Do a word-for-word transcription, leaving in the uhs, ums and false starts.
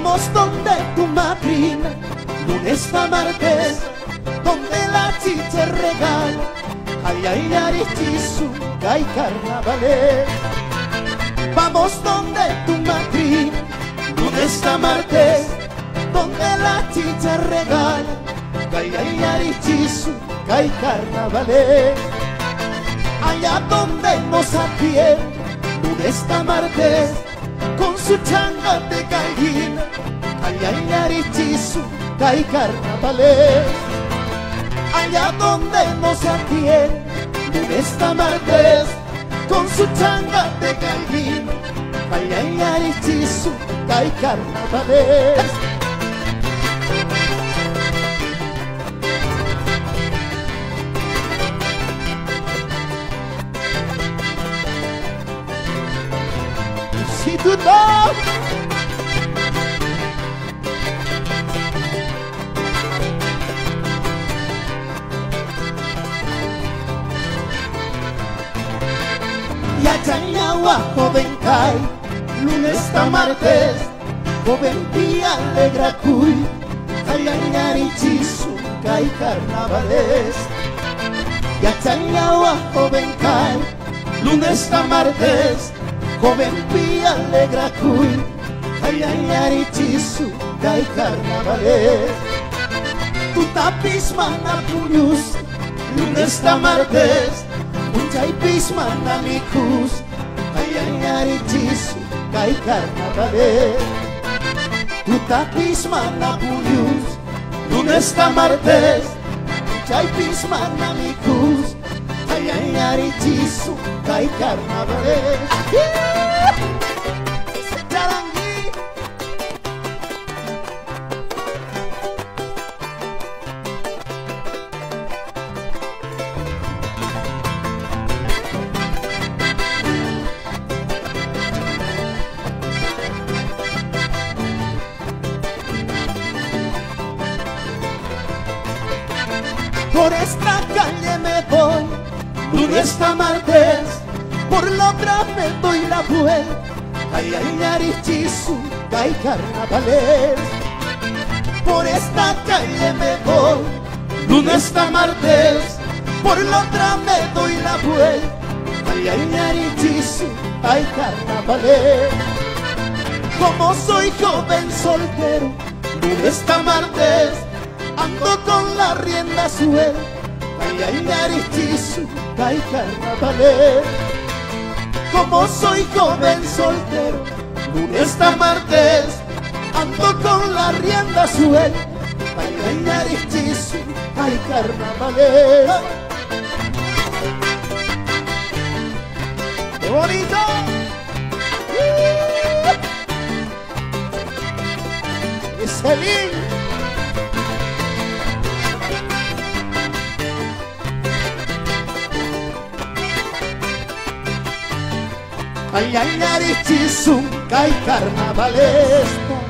Vamos donde tu madrina, lunes a martes, donde la chicha regala. Ay, ay, arichizu, que hay carnavales. Vamos donde tu madrina, lunes a martes, donde la chicha regala. Ay, ay, arichizu, que hay carnavales. Allá donde nos atiende, lunes a martes, con su changa de gallina. Ay, ay, arichizu, que hay carnavales. Allá donde nos atiende, lunes a martes, con su changa de gallina. Ay, ay, arichizu, que hay carnavales. Si tú no y allá en agua joven cae, lunes a martes, joven día alegra cuy. Ay, ay, arichizu, que hay carnavales. Y allá en agua joven cae, lunes a martes, joven pía alegra cuy. Ay, ay, arichizu, que hay carnavales. Tu tapismana puñus, lunes a martes, muchay pismana micus. Ay, ay, arichizu, que hay carnavales. Tu tapismana puñus, lunes a martes, muchay pismana micus. Ay, ay, arichizu, que hay carnavales. Ese charangui. Por esta calle me voy, lunes a martes, por la otra me doy la vuelta. Ay, ay, arichizu, que hay carnavales. Por esta calle me voy, lunes a martes, por la otra me doy la vuelta. Ay, ay, arichizu, hay carnavales. Como soy joven soltero, lunes a martes, ando con la rienda suelta. Ay, ay, arichizu, que hay carnavales. Como soy joven soltero, lunes a martes, ando con la rienda suelta. Ay, ay, arichizu, que hay carnavales. ¡Qué bonito! ¡Es feliz! Ay, ay, arichizu, que hay carnavales.